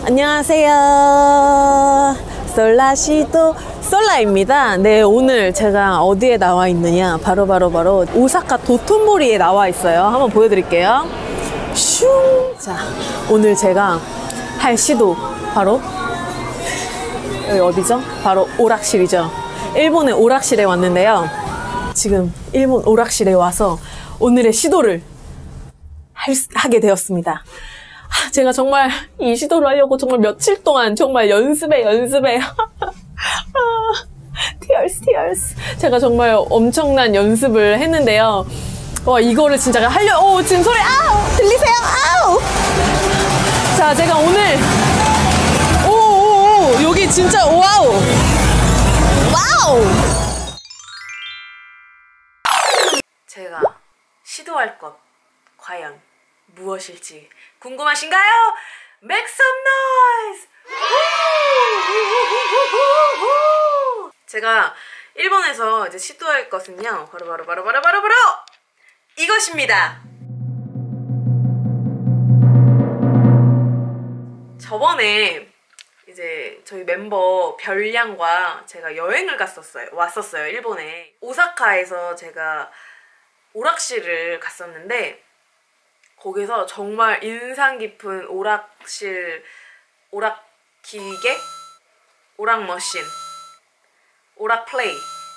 안녕하세요. 솔라시도 솔라입니다. 네, 오늘 제가 어디에 나와 있느냐? 바로 오사카 도톤보리에 나와 있어요. 한번 보여드릴게요. 슝! 자, 오늘 제가 할 시도 바로 여기 어디죠? 바로 오락실이죠. 일본의 오락실에 왔는데요. 지금 일본 오락실에 와서 오늘의 시도를 하게 되었습니다. 제가 정말 이 시도를 하려고 정말 며칠 동안 정말 연습에 tears. 제가 정말 엄청난 연습을 했는데요. 와, 이거를 진짜 지금 소리, 들리세요? 자, 제가 오늘, 여기 진짜, 와우! 제가 시도할 것, 과연 무엇일지 궁금하신가요? Make some noise! 제가 일본에서 이제 시도할 것은요, 바로 이것입니다. 저번에 이제 저희 멤버 별량과 제가 여행을 왔었어요, 일본에. 오사카에서 제가 오락실을 갔었는데, 거기서 정말 인상 깊은 오락실, 오락기계, 오락머신, 오락플레이,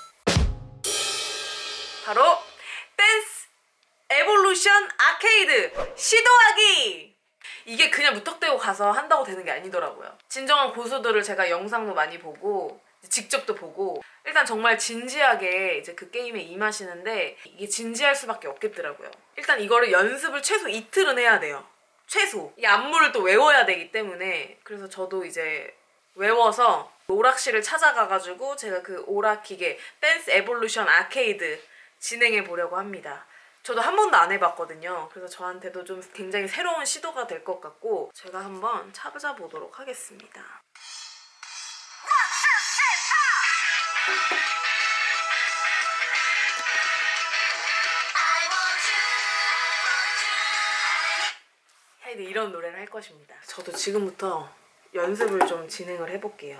바로 댄스 에볼루션 아케이드 시도하기! 이게 그냥 무턱대고 가서 한다고 되는 게 아니더라고요. 진정한 고수들을 제가 영상도 많이 보고 직접도 보고 일단 정말 진지하게 이제 그 게임에 임하시는데, 이게 진지할 수밖에 없겠더라고요. 일단 이거를 연습을 최소 이틀은 해야 돼요. 최소. 이 안무를 또 외워야 되기 때문에. 그래서 저도 이제 외워서 오락실을 찾아가가지고 제가 그 오락기계 댄스 에볼루션 아케이드 진행해 보려고 합니다. 저도 한 번도 안 해봤거든요. 그래서 저한테도 좀 굉장히 새로운 시도가 될 것 같고, 제가 한번 찾아보도록 하겠습니다. 이런 노래를 할 것입니다. 저도 지금부터 연습을 좀 진행을 해볼게요.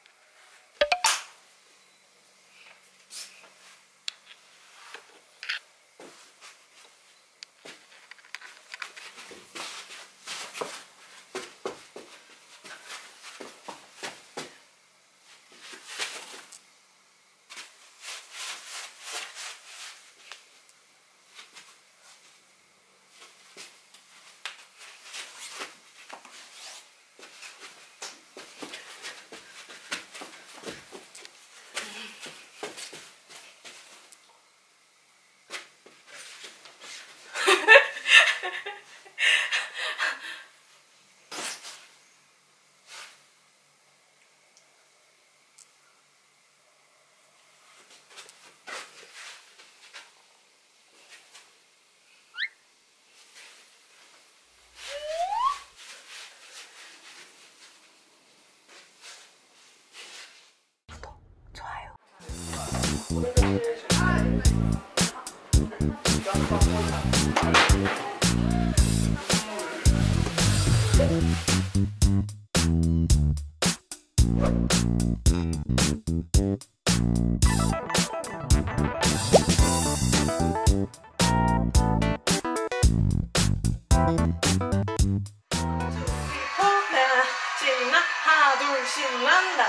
하나 둘 신난다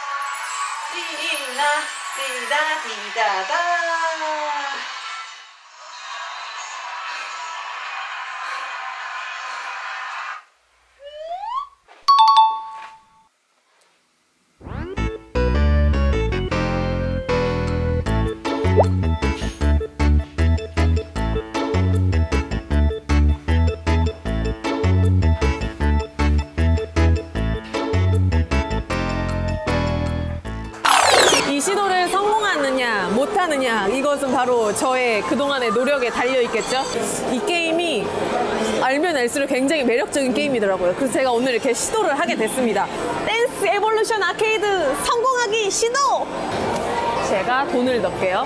디나 디다 디다다. 못하느냐, 이것은 바로 저의 그동안의 노력에 달려있겠죠. 이 게임이 알면 알수록 굉장히 매력적인 게임이더라고요. 그래서 제가 오늘 이렇게 시도를 하게 됐습니다. 댄스 에볼루션 아케이드 성공하기 시도! 제가 돈을 넣을게요.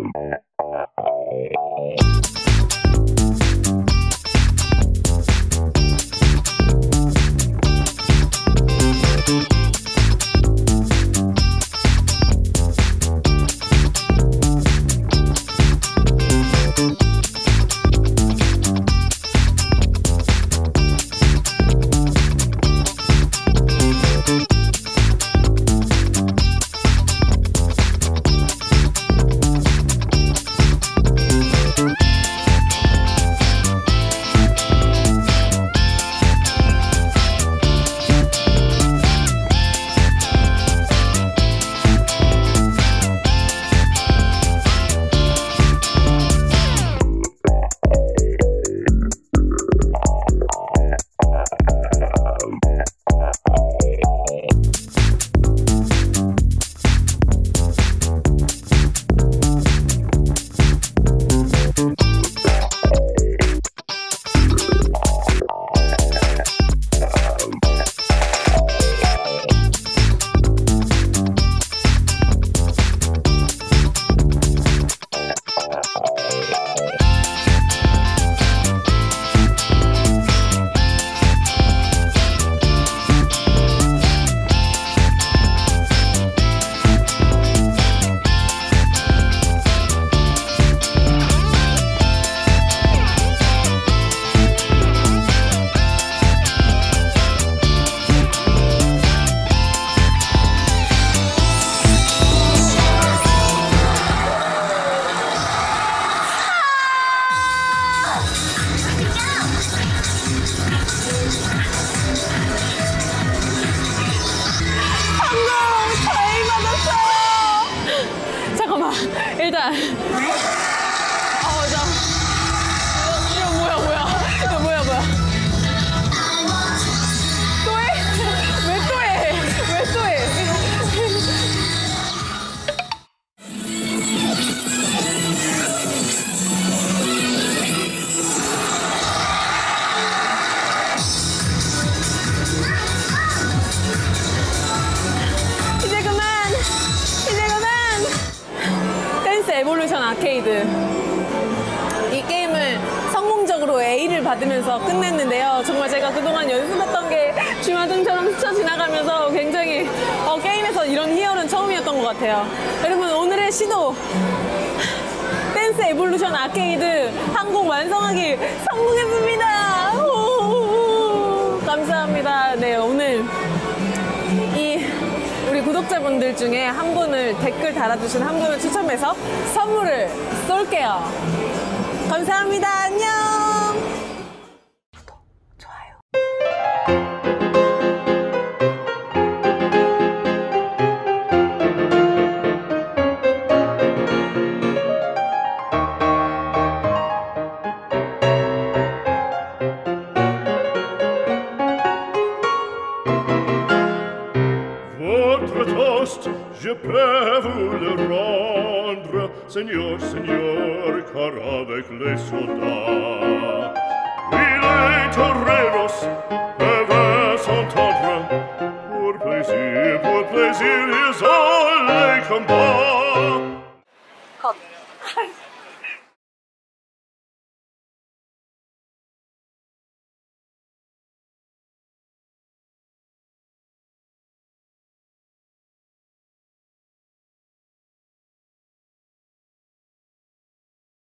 일단 이거 뭐야 이거 뭐야 또 해? 왜 또 해? 왜 또 해? 이제 그만 댄스 에볼루션 아케이드 이 게임을 성공적으로 A를 받으면서 끝냈는데요. 정말 제가 그동안 연습했던 게 주마등처럼 스쳐 지나가면서 굉장히 게임에서 이런 희열은 처음이었던 것 같아요. 여러분 오늘의 시도 댄스 에볼루션 아케이드 한 곡 완성하기 성공했습니다. 감사합니다. 네, 오늘 우리 구독자분들 중에 한 분을 댓글 달아주신 한 분을 추첨해서 선물을 쏠게요. 감사합니다. 안녕. 구독, 좋아요. Votre toast, je peux vous le rendre, Seigneur, Seigneur, car avec les soldats, oui, les toreros peuvent s'entendre, pour plaisir, ils ont les combats. 컷.